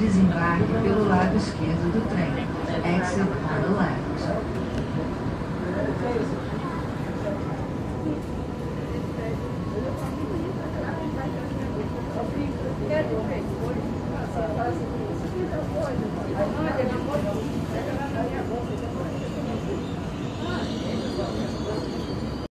Desembarque pelo lado esquerdo do trem. Exit on the left.